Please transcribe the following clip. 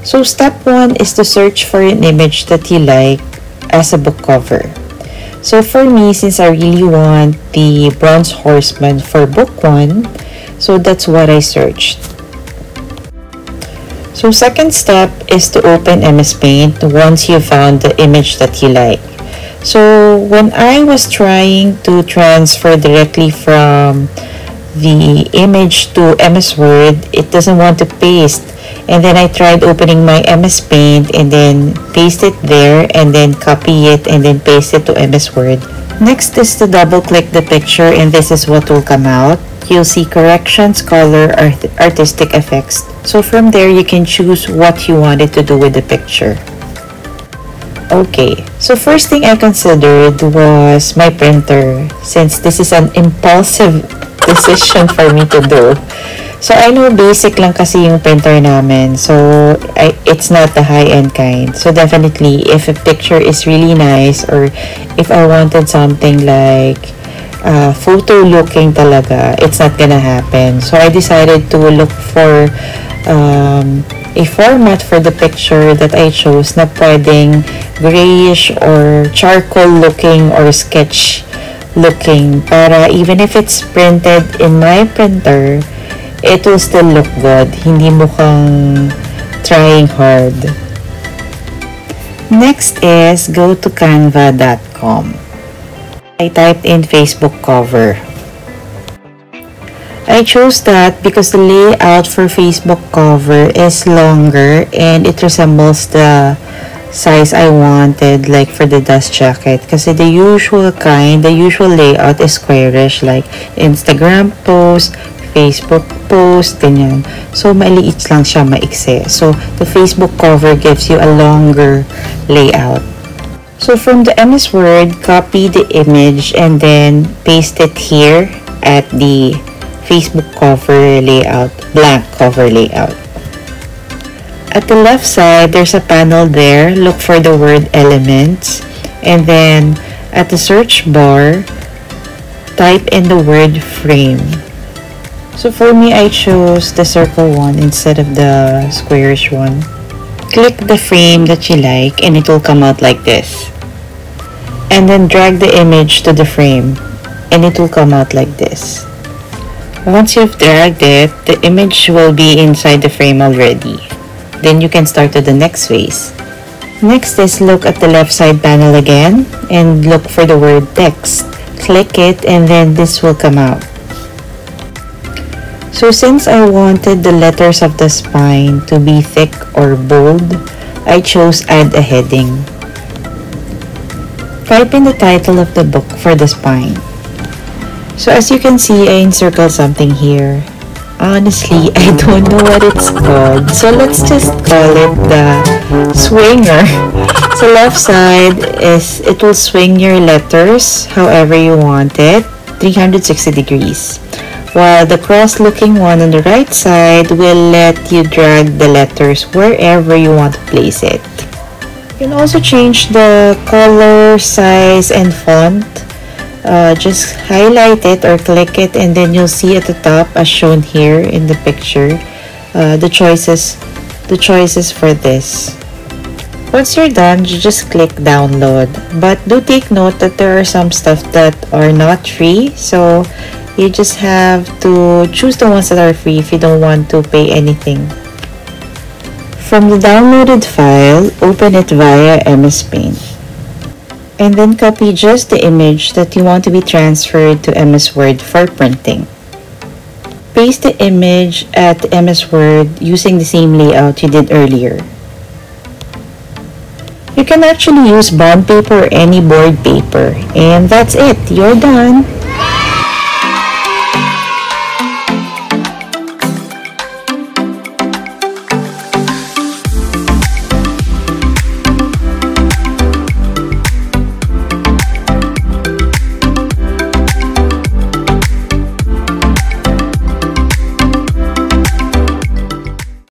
So step 1 is to search for an image that you like as a book cover. So for me, since I really want the Bronze Horseman for book 1, so that's what I searched. So second step is to open MS Paint once you found the image that you like. So when I was trying to transfer directly from the image to MS Word, it doesn't want to paste. And then I tried opening my MS Paint and then paste it there and then copy it and then paste it to MS Word. Next is to double click the picture and this is what will come out. You'll see corrections, color, artistic effects. So from there you can choose what you wanted to do with the picture. Okay, so first thing I considered was my printer, since this is an impulsive decision for me to do. So I know basic lang kasi yung printer namin, so it's not the high-end kind. So definitely if a picture is really nice or if I wanted something like photo looking talaga, it's not gonna happen. So I decided to look for a format for the picture that I chose na pwedeng grayish or charcoal looking or sketch looking, para even if it's printed in my printer, it will still look good. Hindi mukhang trying hard. Next is go to canva.com. I typed in Facebook cover. I chose that because the layout for Facebook cover is longer and it resembles the size I wanted, like for the dust jacket. Kasi the usual layout is squarish, like Instagram post, Facebook post, ganyan. So, maliit lang siya, maikse. So, the Facebook cover gives you a longer layout. So, from the MS Word, copy the image and then paste it here at the Facebook cover layout, blank cover layout. At the left side, there's a panel there. Look for the word elements. And then, at the search bar, type in the word frame. So for me, I chose the circle one instead of the squarish one. Click the frame that you like and it will come out like this. And then drag the image to the frame and it will come out like this. Once you've dragged it, the image will be inside the frame already. Then you can start to the next phase. Next is look at the left side panel again and look for the word text. Click it and then this will come out. So since I wanted the letters of the spine to be thick or bold, I chose add a heading. Type in the title of the book for the spine. So as you can see, I encircled something here. Honestly, I don't know what it's called. So let's just call it the swinger. So left side is, it will swing your letters however you want it, 360 degrees. While the cross-looking one on the right side will let you drag the letters wherever you want to place it. You can also change the color, size, and font. Just highlight it or click it and then you'll see at the top, as shown here in the picture, the choices for this. Once you're done, you just click download. But do take note that there are some stuff that are not free, so you just have to choose the ones that are free if you don't want to pay anything. From the downloaded file, open it via MS Paint. And then copy just the image that you want to be transferred to MS Word for printing. Paste the image at MS Word using the same layout you did earlier. You can actually use bond paper or any board paper. And that's it. You're done.